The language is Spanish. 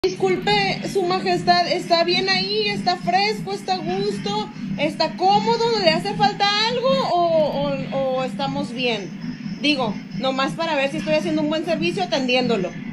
Disculpe, su majestad, ¿está bien ahí? ¿Está fresco? ¿Está a gusto? ¿Está cómodo? ¿Le hace falta algo o estamos bien? Digo, nomás para ver si estoy haciendo un buen servicio atendiéndolo.